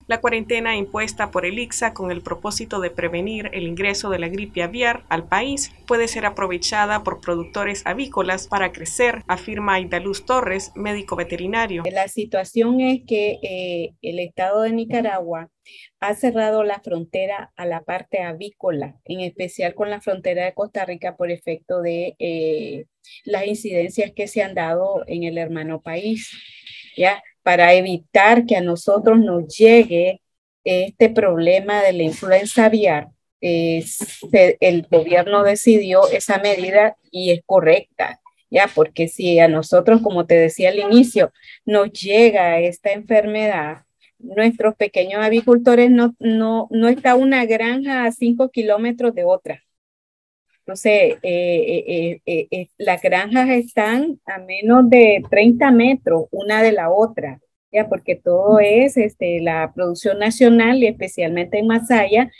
La cuarentena impuesta por el ICSA con el propósito de prevenir el ingreso de la gripe aviar al país puede ser aprovechada por productores avícolas para crecer, afirma Aidaluz Torres, médico veterinario. La situación es que el estado de Nicaragua ha cerrado la frontera a la parte avícola, en especial con la frontera de Costa Rica por efecto de las incidencias que se han dado en el hermano país, ¿ya? Para evitar que a nosotros nos llegue este problema de la influenza aviar. El gobierno decidió esa medida y es correcta, ya, porque si a nosotros, como te decía al inicio, nos llega esta enfermedad, nuestros pequeños avicultores no está una granja a 5 kilómetros de otra. Entonces, las granjas están a menos de 30 metros una de la otra, ya, porque todo es la producción nacional y especialmente en Masaya,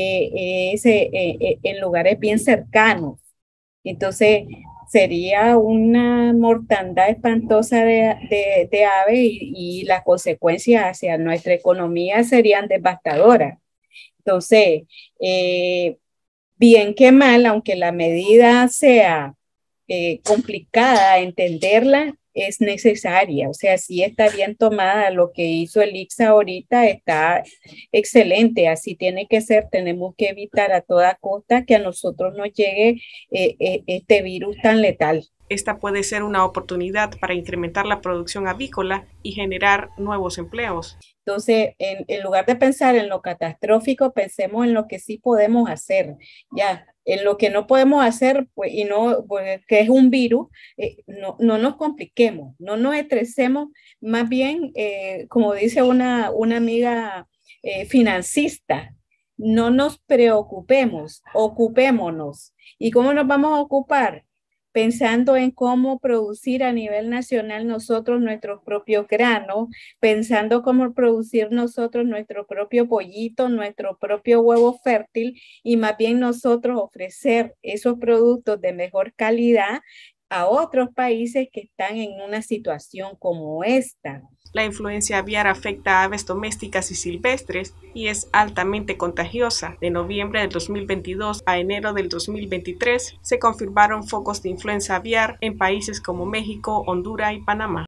en lugares bien cercanos. Entonces, sería una mortandad espantosa de aves y las consecuencias hacia nuestra economía serían devastadoras. Entonces, bien que mal, aunque la medida sea complicada, entenderla es necesaria. O sea, si está bien tomada, lo que hizo el ICSA ahorita está excelente, así tiene que ser. Tenemos que evitar a toda costa que a nosotros nos llegue este virus tan letal. Esta puede ser una oportunidad para incrementar la producción avícola y generar nuevos empleos. Entonces, en lugar de pensar en lo catastrófico, pensemos en lo que sí podemos hacer, ya. En lo que no podemos hacer, pues, y no, pues, que es un virus, no nos compliquemos, no nos estresemos, más bien, como dice una amiga financista, no nos preocupemos, ocupémonos. ¿Y cómo nos vamos a ocupar? Pensando en cómo producir a nivel nacional nosotros nuestros propios granos, pensando cómo producir nosotros nuestro propio pollito, nuestro propio huevo fértil y más bien nosotros ofrecer esos productos de mejor calidad a otros países que están en una situación como esta. La influencia aviar afecta a aves domésticas y silvestres y es altamente contagiosa. De noviembre del 2022 a enero del 2023 se confirmaron focos de influenza aviar en países como México, Honduras y Panamá.